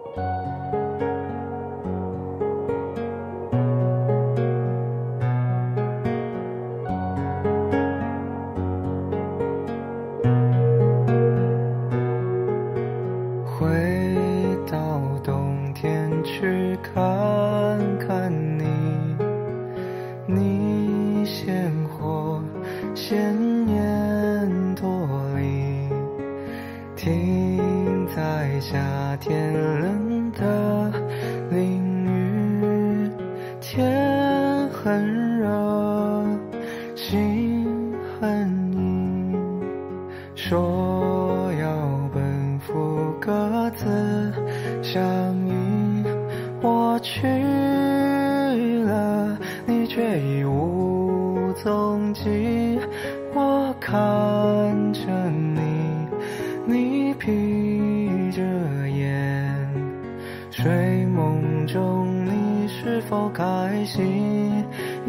去看看你，你鲜活鲜艳多丽，停在夏天冷的淋雨，天很热，心很硬，说要奔赴各自相依。我去了，你却已无踪迹。我看着你，你闭着眼，睡梦中你是否开心？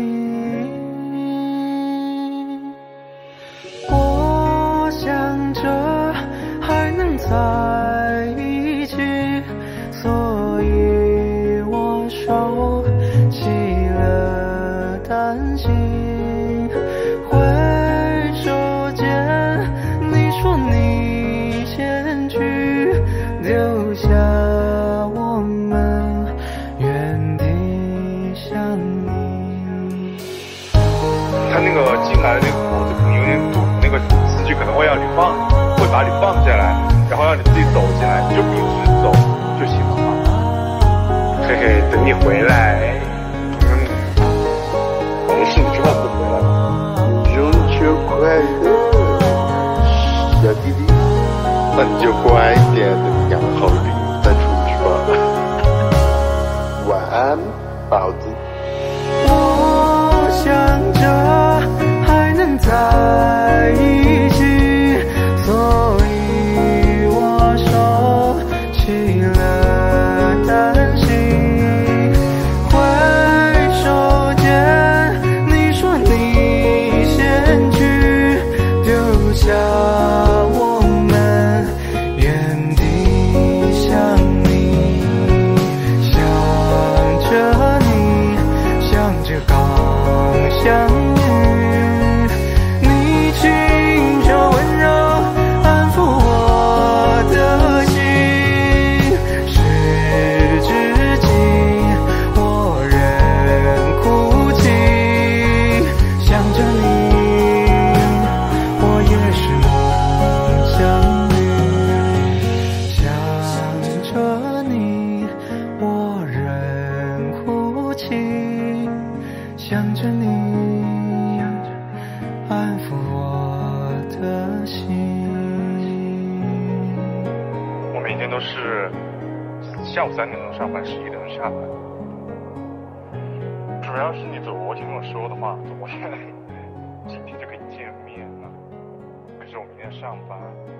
我想着还能在一起，所以收起了担心，挥手间你说你先去，留下我们原地想你。 他那个进来的那个口子可能有点堵，那个司机可能会把你放下来，然后让你自己走进来，你就一直走就行了嘛。嘿嘿，等你回来，没事，你之后会回来的。 中秋快乐，小弟弟，那你就乖一点，等你养好病再出去吧。晚安，宝子。 我想着还能在一起，所以我收起了担心。我们原地想你，想着你，想着刚相遇，你轻柔温柔安抚我的心，时至今我仍哭泣，想着你。想着你，安抚我的心。 我每天都是下午3点钟上班，11点钟下班。主要是你昨天跟我说的话，昨天今天就可以见面了，可是我明天上班。